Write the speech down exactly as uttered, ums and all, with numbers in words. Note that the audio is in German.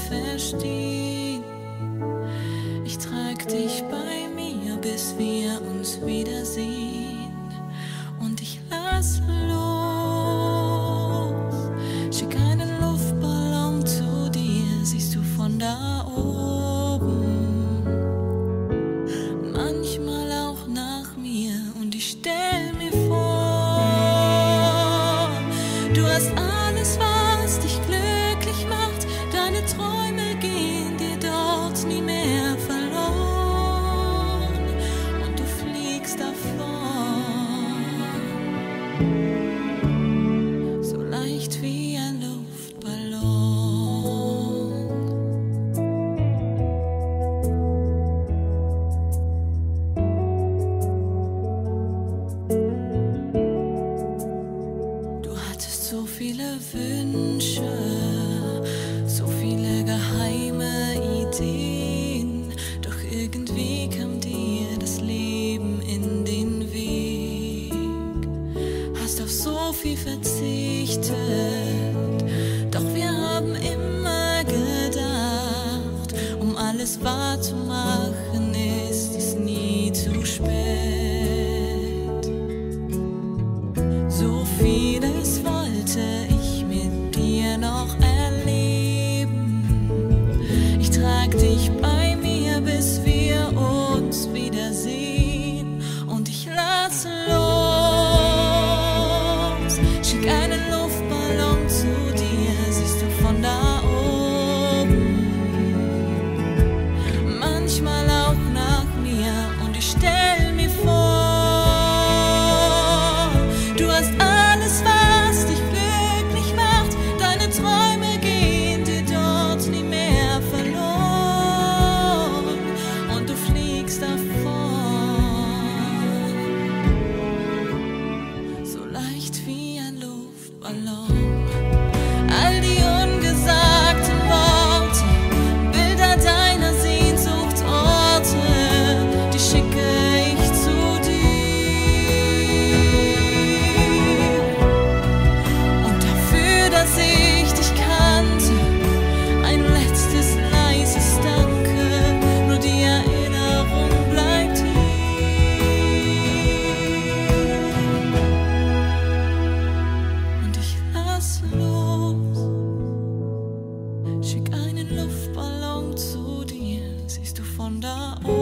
verstehen. Ich trag dich bei mir, bis wir uns wiedersehen. Und ich lass los. Schick einen Luftballon zu dir, siehst du von da oben. Manchmal auch nach mir, und ich stell mir vor, du hast alles, was dich glücklich macht. Deine Träume gehen dir dort nie mehr verloren, und du fliegst davon, so leicht wie ein Luftballon. Du hattest so viele Wünsche, so viele geheime Ideen, doch irgendwie kam dir das Leben in den Weg. Hast auf so viel verzichtet, doch wir haben immer gedacht, um alles wahr zu machen, ist es nie zu spät. So vieles wollte ich mit dir noch erleben. Ich trag dich bei mir, bis wir uns wiedersehen. Und ich lass los. Schick einen Luftballon zu dir, siehst du von da oben. Manchmal auch nach mir, und ich stell mir vor, du hast alles, was dich glücklich macht. Deine Träume gehen dir dort nie mehr verloren, und du fliegst davon, so leicht wie ein Luftballon. All die ungesagten Worte, Bilder deiner Sehnsucht, Orte, die schicke ich zu dir. Und dafür, dass ich dich kannte, ein letztes leises Danke, nur die Erinnerung bleibt hier. Und ich lass los. Schick einen Luftballon zu dir, siehst du von da oben.